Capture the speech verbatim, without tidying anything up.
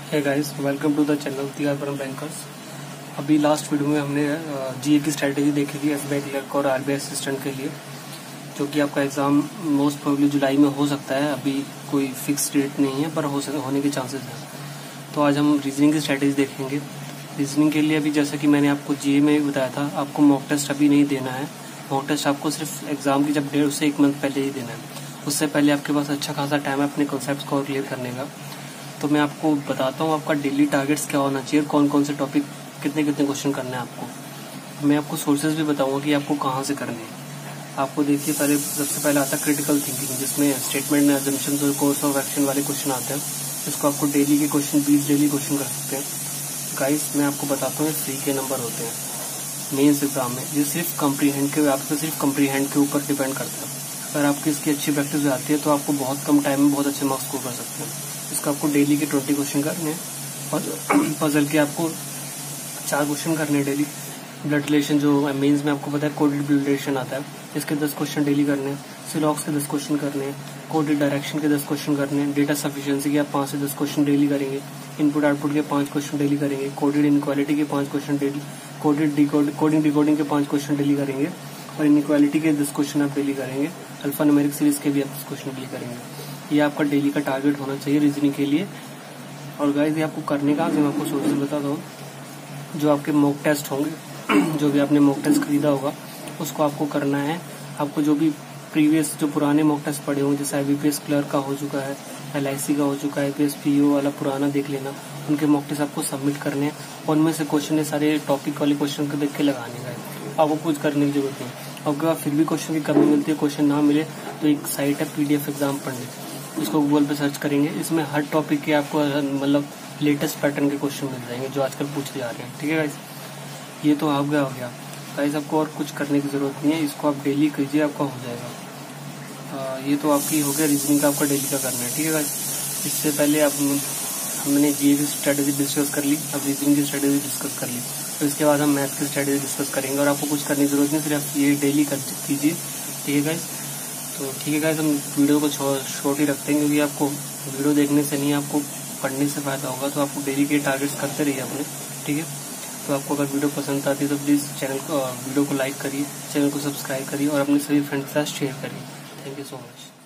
Hey guys, welcome to the channel Tigarpuram bankers. अभी last video में हमने जीए की स्ट्रैटेजी देखी थी एसबीआई क्लर्क और आरबीआई असिस्टेंट के लिए, जो कि आपका एग्जाम मोस्ट प्रोबेबली जुलाई में हो सकता है। अभी कोई फिक्स डेट नहीं है, पर हो सक, होने के चांसेस हैं। तो आज हम रीजनिंग की स्ट्रैटेजी देखेंगे। रीजनिंग के लिए अभी जैसा कि मैंने आपको जीए में बताया था, आपको मॉक टेस्ट अभी नहीं देना है। मॉक टेस्ट आपको सिर्फ एग्जाम की जब डेट उससे एक मंथ पहले ही देना है। उससे पहले आपके पास अच्छा खासा टाइम है अपने कॉन्सेप्ट को क्लियर करने का। तो मैं आपको बताता हूँ आपका डेली टारगेट्स क्या होना चाहिए, कौन कौन से टॉपिक कितने कितने क्वेश्चन करने हैं आपको। मैं आपको सोर्सेज भी बताऊंगा कि आपको कहाँ से करने हैं। आपको देखिए, पहले सबसे पहले आता है क्रिटिकल थिंकिंग, जिसमें स्टेटमेंट एंड अजम्पशंस और कोर्स ऑफ एक्शन वाले क्वेश्चन आते हैं। इसको आपको डेली के क्वेश्चन बीस डेली क्वेश्चन कर सकते हैं। गाइस, मैं आपको बताता हूँ फ्री के नंबर होते हैं मेंस एग्जाम में। ये सिर्फ कम्प्रीहेंड के आपको सिर्फ कम्प्रीहेंड के ऊपर डिपेंड करता है। अगर आपकी इसकी अच्छी प्रैक्टिस हो जाती है तो आपको बहुत कम टाइम में बहुत अच्छे मार्क्स स्कोर कर सकते हैं। इसका आपको डेली के ट्वेंटी क्वेश्चन करने हैं और पजल के आपको चार क्वेश्चन करने हैं डेली। ब्लड रिलेशन जो मेंस में आपको पता है कोडेड ब्लड रिलेशन आता है, इसके दस क्वेश्चन डेली करने हैं। सिलॉक्स के दस क्वेश्चन करने हैं। कोडेड डायरेक्शन के दस क्वेश्चन करने हैं। डेटा सफिशिएंसी के आप पाँच से दस क्वेश्चन डेली करेंगे। इनपुट आउटपुट के पाँच क्वेश्चन डेली करेंगे। कोडेड इनक्वालिटी के पाँच question daily, coded decode coding decoding के पाँच क्वेश्चन डेली करेंगे और इनक्वालिटी के दस क्वेश्चन आप डेली करेंगे। अल्फा न्यूमेरिक सीरीज के भी आप दस क्वेश्चन डेली करेंगे। ये आपका डेली का टारगेट होना चाहिए रीजनिंग के लिए। और गाइस, ये आपको करने का मैं आपको सोर्सेज बताता हूँ। जो आपके मॉक टेस्ट होंगे, जो भी आपने मॉक टेस्ट खरीदा होगा, उसको आपको करना है। आपको जो भी प्रीवियस जो पुराने मॉक टेस्ट पड़े होंगे, जैसे आईबीपीएस क्लर्क का हो चुका है, एलआईसी का हो चुका है, आईपीएस पीओ वाला पुराना देख लेना। उनके मॉक टेस्ट आपको सबमिट करने हैं। उनमें से क्वेश्चन सारे टॉपिक वाले क्वेश्चन को देख के लगाने का है। आपको कुछ करने की जरूरत नहीं। आपके पास फिर भी क्वेश्चन की कमी मिलती है, क्वेश्चन ना मिले तो एक साइट है पीडीएफ एग्जाम पंडित, उसको गूगल पे सर्च करेंगे। इसमें हर टॉपिक के आपको मतलब लेटेस्ट पैटर्न के क्वेश्चन मिल जाएंगे जो आजकल पूछे जा रहे हैं। ठीक है गाइस, ये तो आप गया हो गया गाइस। आपको और कुछ करने की जरूरत नहीं है, इसको आप डेली कीजिए, आपका हो जाएगा। आ, ये तो आपकी हो गया रीजनिंग का, आपका डेली का करना है। ठीक है गाइस, इससे पहले आप हमने जीए की स्ट्रेटेजी डिस्कस कर ली, अब रीजनिंग की स्ट्रेटेजी डिस्कस कर ली। तो इसके बाद हम मैथ की स्ट्रेटेजी डिस्कस करेंगे और आपको कुछ करने की जरूरत नहीं, सिर्फ ये डेली कर कीजिए। ठीक है गाइस, तो ठीक है गाइस, हम वीडियो को शॉर्ट ही रखते हैं क्योंकि आपको वीडियो देखने से नहीं, आपको पढ़ने से फायदा होगा। तो आपको डेली के टारगेट्स करते रहिए अपने। ठीक है, तो आपको अगर वीडियो पसंद आती है तो प्लीज़ चैनल को वीडियो को लाइक करिए, चैनल को सब्सक्राइब करिए और अपने सभी फ्रेंड्स के साथ शेयर करिए। Thank you so much.